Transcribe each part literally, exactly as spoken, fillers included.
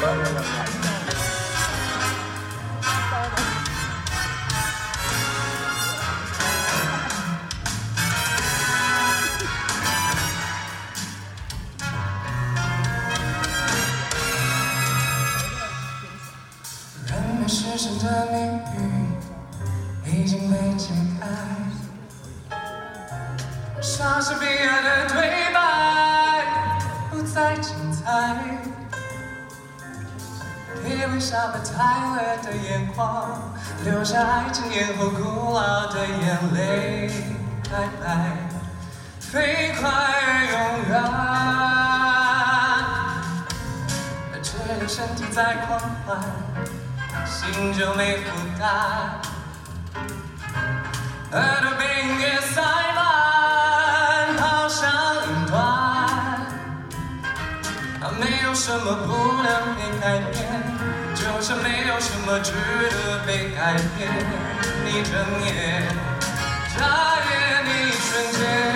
失神的命运已经被解开，莎士比亚的对白不再精彩，伊丽莎白泰勒的眼眶留下爱情烟火古老的眼泪，白白飞快而永远，只有身体在狂欢，心就没负担，耳朵被音乐塞满，好像云端。没有什么不能被改变，就是没有什么值得被改变。你睁眼，眨眼，一瞬间，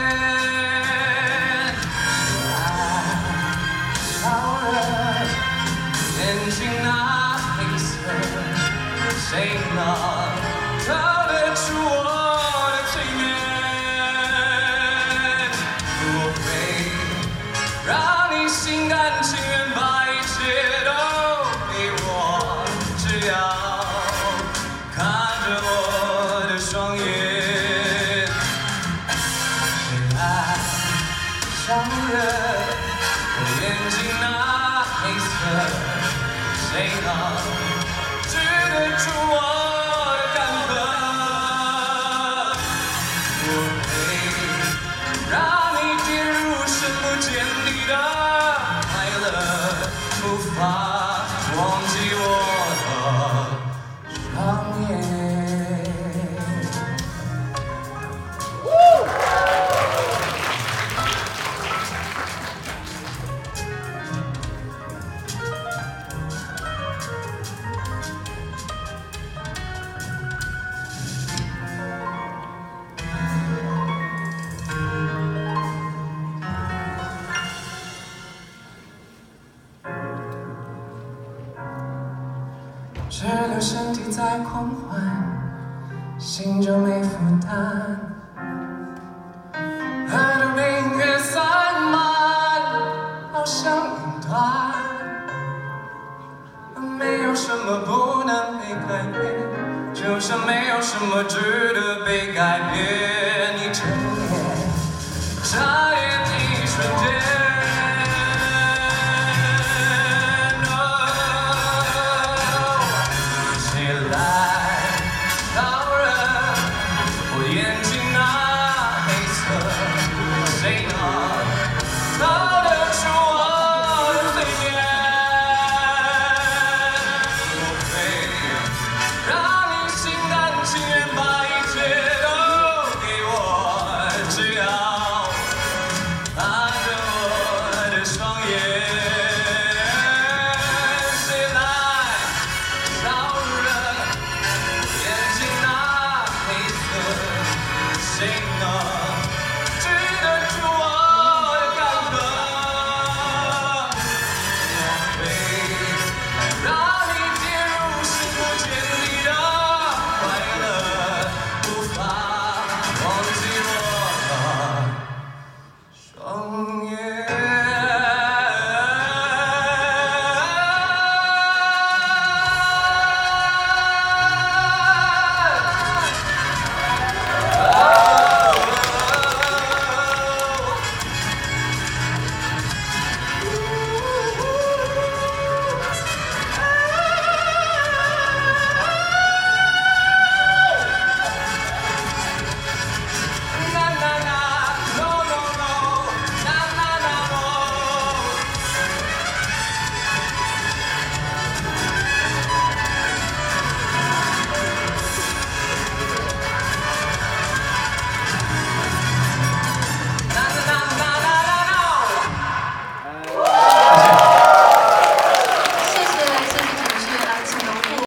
是爱烧热眼睛那。谁能逃得出我的催眠？我会让你心甘情愿把一切都给我，只要看着我的双眼。谁爱烧热我眼睛那黑色？谁能得出我的感动？我会让你跌入深不见底的快乐，无法忘记我的双眼。只留身体在狂欢，心就没负担，耳朵被音乐塞满，好像云端。没有什么不能被改变，就像没有什么值得被改变。